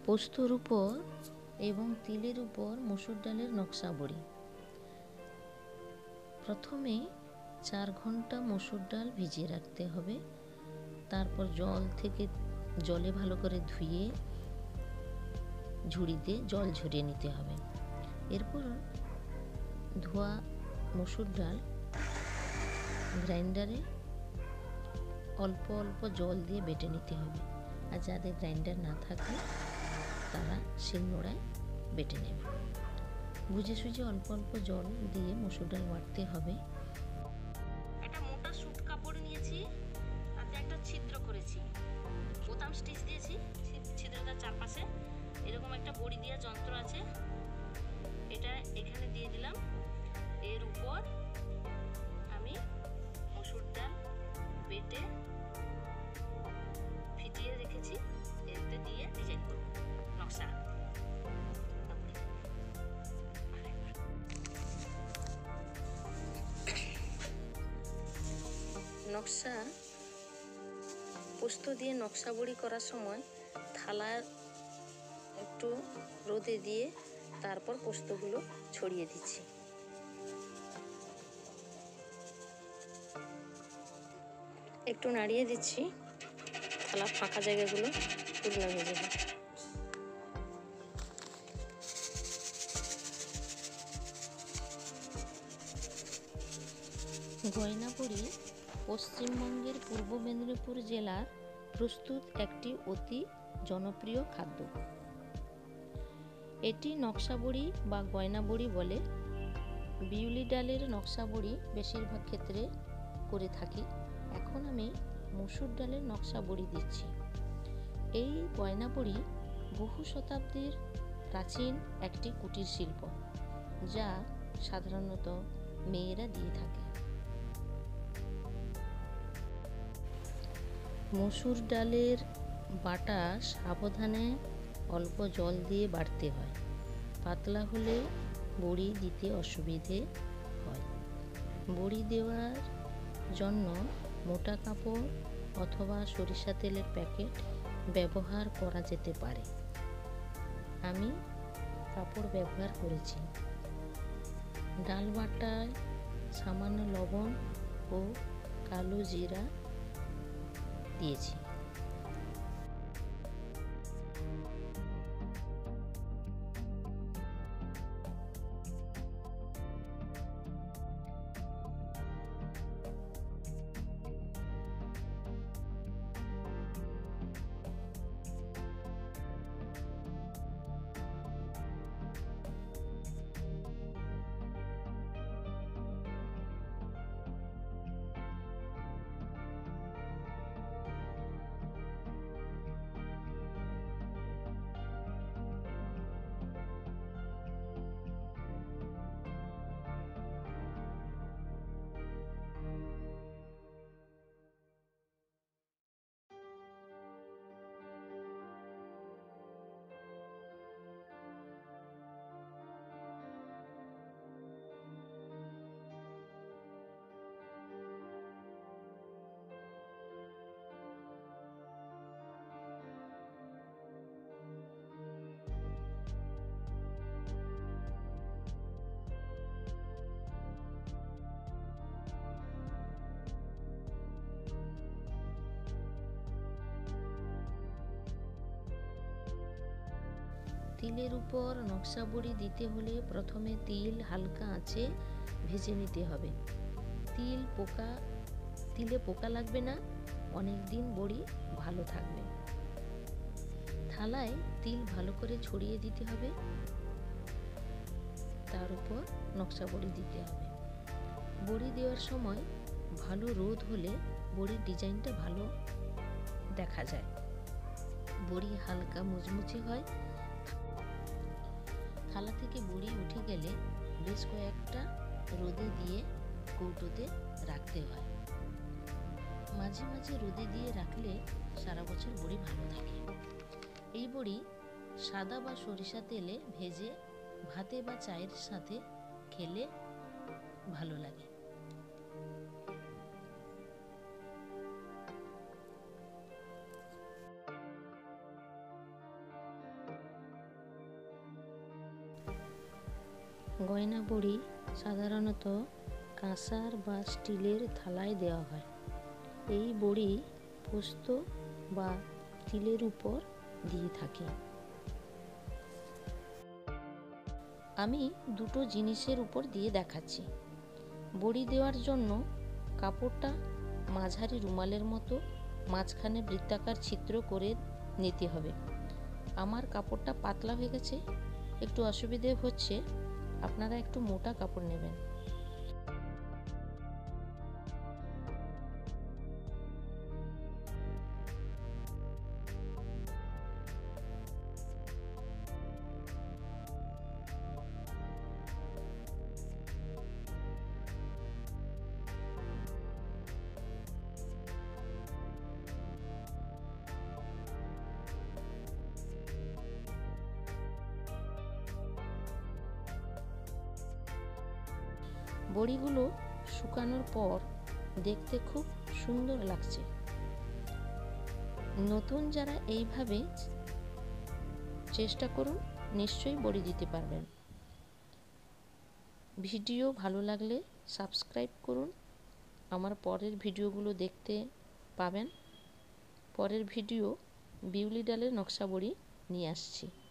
পোস্তর উপর এবং তিলের উপর মসুর ডালের নকশা বড়ি। প্রথমে 4 ঘন্টা মসুর ডাল ভিজিয়ে রাখতে হবে। তারপর জলে ভালো করে ধুয়ে ঝুড়িতে জল ঝরিয়ে নিতে হবে। এরপর ধোয়া মসুর ডাল গ্রাইন্ডারে অল্প অল্প জল দিয়ে বেটে নিতে হবে। আর যাদের গ্রাইন্ডার না থাকে তারা শিলনোড়ায় বেটে নেবে। বুঝে সুঝে অল্প অল্প জল দিয়ে মসুর ডাল বাটতে হবে। একটা মোটা সুত কাপড় নিয়েছি, তাতে একটা ছিদ্র করেছি, বোতাম স্টিচ দিয়েছি ছিদ্রটার চারপাশে। এরকম একটা বড়ি দেওয়া যন্ত্র আছে, এটা এখানে দিয়ে দিলাম। এর উপর আমি মসুর ডাল বেটে ফিটিয়ে রেখেছি, এতে দিয়ে ডিজাইন করব নকশা। নকশা পোস্ত দিয়ে নকশা বড়ি করার সময় থালা একটু রোদে দিয়ে তারপর পোস্তগুলো ছড়িয়ে দিচ্ছি। একটু নাড়িয়ে দিচ্ছি, থালা ফাঁকা জায়গাগুলো পূর্ণ হয়ে যাবে। গয়না বড়ি পশ্চিমবঙ্গের পূর্ব মেদিনীপুর জেলার প্রস্তুত একটি অতি জনপ্রিয় খাদ্য। এটি নকশা বড়ি বা গয়না বড়ি বলে। বিউলি ডালের নকশা বড়ি বেশিরভাগ ক্ষেত্রে করে থাকি। এখন আমি মসুর ডালের নকশা বড়ি দিচ্ছি। এই গয়না বড়ি বহু শতাব্দীর প্রাচীন একটি কুটির শিল্প, যা সাধারণত মেয়েরা দিয়ে থাকে। মসুর ডালের বাটা সাবধানে অল্প জল দিয়ে বাটতে হয়। পাতলা হলে বড়ি দিতে অসুবিধে হয়। বড়ি দেওয়ার জন্য মোটা কাপড় অথবা সরিষা তেলের প্যাকেট ব্যবহার করা যেতে পারে। আমি কাপড় ব্যবহার করেছি। ডাল বাটায় সামান্য লবণ ও কালো জিরা দিয়েছি। তিলের উপর নকশা বড়ি দিতে হলে প্রথমে তিল হালকা আঁচে ভেজে নিতে হবে। তিলে পোকা লাগবে না, অনেক দিন বড়ি ভালো থাকবে। থালায় তিল ভালো করে ছড়িয়ে দিতে হবে, তার উপর নকশা বড়ি দিতে হবে। বড়ি দেওয়ার সময় ভালো রোদ হলে বড়ির ডিজাইনটা ভালো দেখা যায়। বড়ি হালকা মুচমুচে হয়। থালা থেকে বড়ি উঠে গেলে বেশ কয়েকটা রোদে দিয়ে কৌটোতে রাখতে হয়। মাঝে মাঝে রোদে দিয়ে রাখলে সারা বছর বড়ি ভালো থাকে। এই বড়ি সাদা বা সরিষা তেলে ভেজে ভাতে বা চায়ের সাথে খেলে ভালো লাগে। গয়না বড়ি সাধারণত কাঁসার বা স্টিলের থালায় দেওয়া হয়। এই বড়ি পোস্ত বা তিলের উপর দিয়ে থাকে। আমি দুটো জিনিসের উপর দিয়ে দেখাচ্ছি। বড়ি দেওয়ার জন্য কাপড়টা মাঝারি রুমালের মতো মাঝখানে বৃত্তাকার ছিদ্র করে নিতে হবে। আমার কাপড়টা পাতলা হয়ে গেছে, একটু অসুবিধে হচ্ছে, আপনারা একটু মোটা কাপড় নেবেন। বড়িগুলো শুকানোর পর দেখতে খুব সুন্দর লাগছে। নতুন যারা এইভাবে চেষ্টা করুন, নিশ্চয়ই বড়ি দিতে পারবেন। ভিডিও ভালো লাগলে সাবস্ক্রাইব করুন, আমার পরের ভিডিওগুলো দেখতে পাবেন। পরের ভিডিও বিউলি ডালের নকশা বড়ি নিয়ে আসছি।